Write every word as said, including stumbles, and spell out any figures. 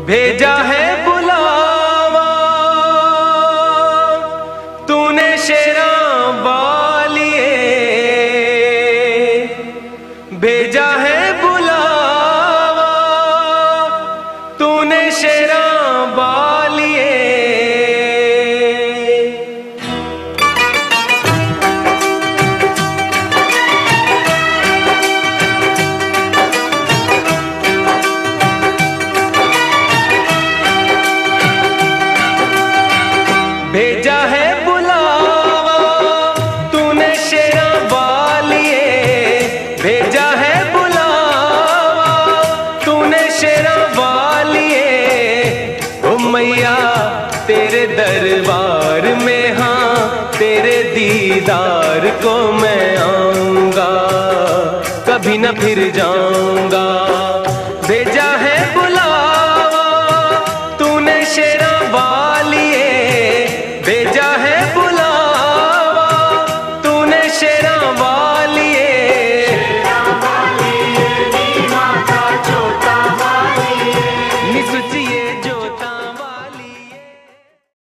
भेजा है बुलावा तूने शेरा वालिए, भेजा है बुलावा तूने शेरा वालिए। भेजा है बुलावा तूने शेरा वालिए, भेजा है बुलावा तूने शेरा वालिए। ओ मैया तेरे दरबार में, हाँ तेरे दीदार को मैं आऊंगा, कभी न फिर जाऊंगा। भेजा है बुलावा तूने शेरा वालिए, भेजा